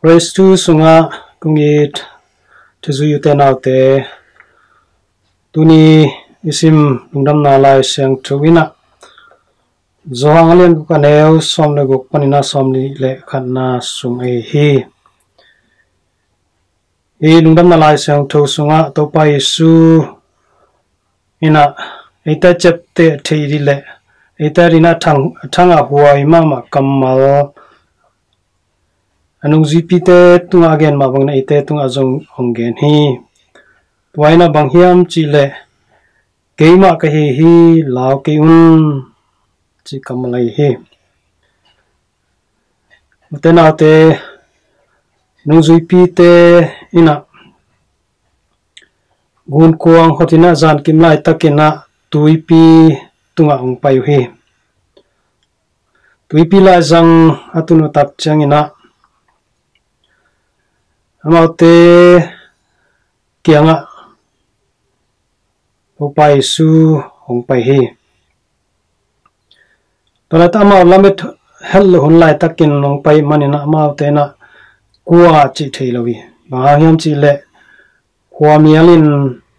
Praise to sunga kungit tuzuyu te naute tuni isim lungdam na lai siang tuwina zohang alian bukaneu som le guk panina som le khanna sung ai hi lungdam na lai siang tu sunga to pai su ina ita chepte theiri le ita rina thanga huai mama kamal anung zipite tunga gen ma bangna ite tunga jong honggen hi waina banghiam chile keima ka hi law ke un chi kamalai hi utenate nung zipite ina gun kuang hotina zan kimlai takina tuipi tunga ong payu hi tuipi la jang atunu tak changina amaute kianga upai su hong pai hi tola ma lamet hel hun lai takin long pai manina amaute na kuwa chi theilowi ba hiam chi le kwa mialin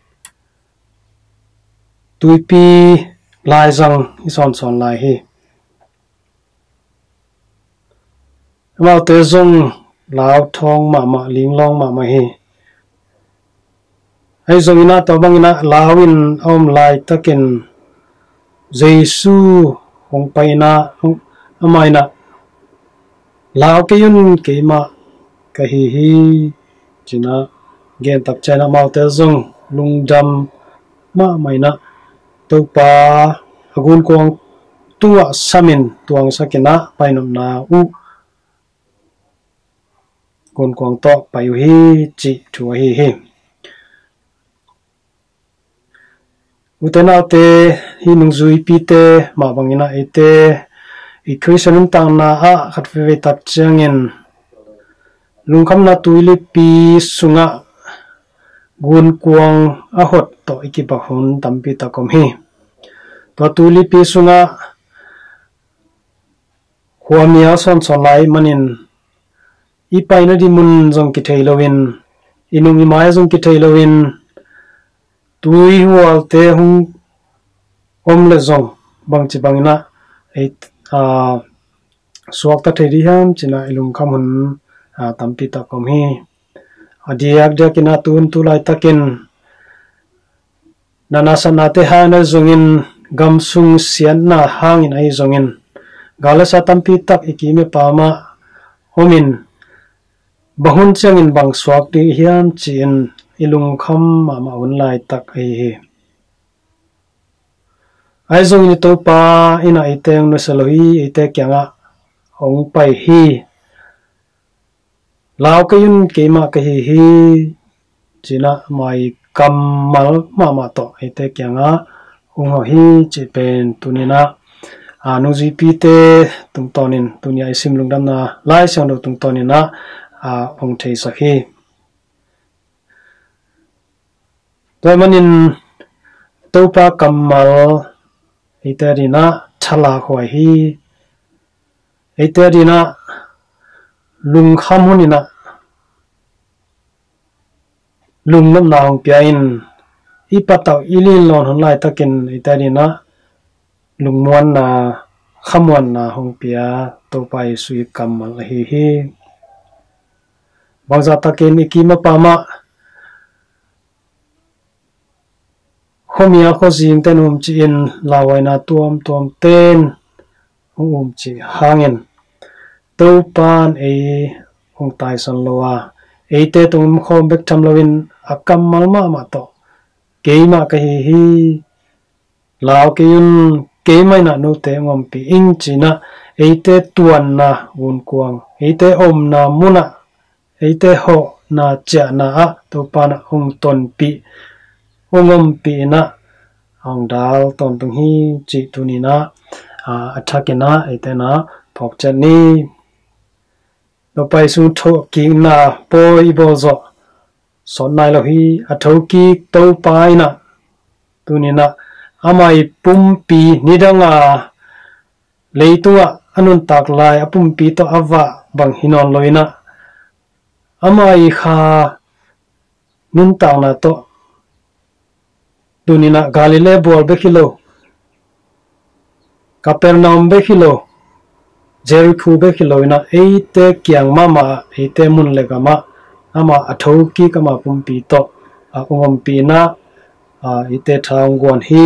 tuipi lai jang ison son lai hi amaute zong lao thong mama linglong mama hi ai zongina to bangina lawin om lai takin jesu hong paina amaina law ke yun keima ka hi china gen tak chana maute zong lungdam ma maina to pa agun kong tuwa samin tuang sakina painom na u gon kong to payu hi chi thua hi utenaute hi nungzui pite ma bangina ite i christian tang na a khatve tak changin lungkham na tuile pi sunga gun kuang a hot to ikipahun tampi takom hi to tuile pi sunga huamia son solai manin ipaina di mun jong ki thailowin inung imaya jong ki thailowin tui hual te hung omle zong bangchi bangina ei suak ta theri ham china ilung khamun tampi ta kom hi adiak dakina tun tulai takin nanasana te hana zongin gamsung sian na hangin ai zongin galasa tampi tak ikime pama homin bahun changin bang suak ti hiam chin ilung kham mama online tak ai ai zong ni to pa ina iteng no saloi ite kyanga ong pai hi law ka yun keima ka hi china mai kamal mama to ite kyanga ong hi chi pen tunina anu gpt tung tonin tunia isim lungdam na lai sang do tung tonina ong thei sakhi tomanin topa kamal iterina thala khoi hi iterina lungkham hunina lungnam naung piain ipatau ilin lon honlai takin iterina lungmuan na khamwan na hong pia topai sui kamal hi bangza takin ikima pama homia khozing ten chi in lawaina tuam ten chi hangin to pan e hong tai son lowa e te tum khom bek tham lowin akam malma ma to keima ka hi law ke yun keima na no te ngom pi ing china e te tuan na un kuang e te om na muna e te ho na cha na a to pan hong ton pi ongom pi na ong dal ton tung hi chi tunina athakina etena phok chani no pai su tho ki na poi bozo son nai lo hi athoki to pai na tunina amai pumpi nidanga leitunga anun tak lai apumpi to awa bang hinon loina amai kha nun tang na to tunina Galilee bol bekilo Capernaum bekilo Jericho bekilo ina eite kyang mama eite mun legama ama athoki kama pumpi to ungompi na ite thangwan hi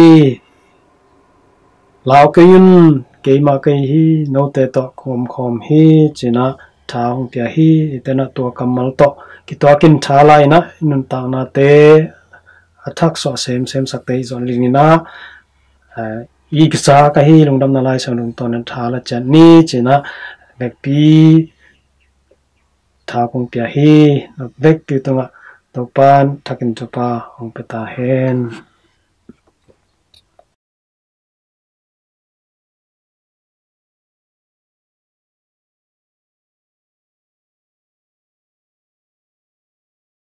lao kayun keima kay hi no te to khom hi china thang pya hi ite na to kamal to ki to kin thalai na nun tang na te athak so sem sakte zon lingina i kisa ka hi lungdam na lai sang lung ton thala chan ni china bekpi tha kong pya hi bekpi to nga to pan thakin chupa ong peta hen